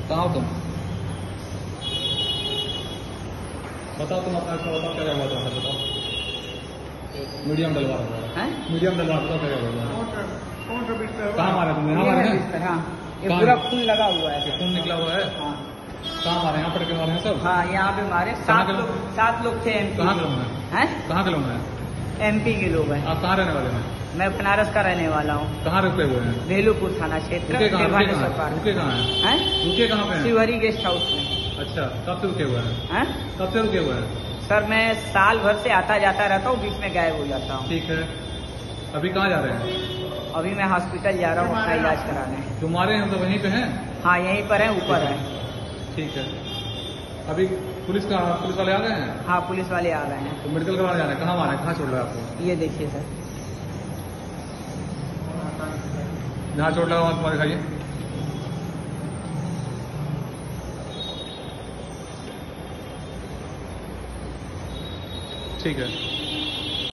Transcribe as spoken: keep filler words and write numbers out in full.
कहाँ हो तुम? बताओ तुम अपना इसका बताओ क्या हुआ था, बताओ। मीडियम डलवा रहा है, मीडियम डलवा, बताओ क्या हुआ था? कहाँ मारा तुमने? यहाँ मारे हैं? हाँ, ये पूरा खून लगा हुआ है। खून निकला हुआ है? हाँ। कहाँ मारे? यहाँ पड़ के मारे हैं सब? हाँ, यहाँ पे मारे। सात लोग सात लोग थे एमपी। कहाँ के लोग हैं? कहाँ के लोग हैं? एमपी के लोग हैं। आप कहाँ रहने वाले हैं? मैं बनारस का रहने वाला हूँ। कहाँ रुके हुए हैं? भेलूपुर थाना क्षेत्र। रुके कहाँ रुके कहाँ रुके कहाँ हैं? रुके कहाँ पे हैं? शिवहरी गेस्ट हाउस में। अच्छा, कब से रुके हुए हैं? कब से रुके हुए हैं? सर मैं साल भर से आता जाता रहता हूँ, बीच में गायब हो जाता हूँ। ठीक है, अभी कहाँ जा रहे हैं? अभी मैं हॉस्पिटल जा रहा हूँ अपना इलाज कराने। तुम्हारे हम तो वहीं पे हैं? हाँ, यहीं पर है, ऊपर है। ठीक है, अभी पुलिस का पुलिस वाले आ गए हैं? हाँ, पुलिस वाले आ गए हैं। तो मेडिकल करवाने जा रहे हैं, कहाँ मारा है, कहाँ छोड़ रहा है आपको? ये देखिए सर, जहाँ चोट लगा वहाँ तुम्हारे दिखाइए। ठीक है।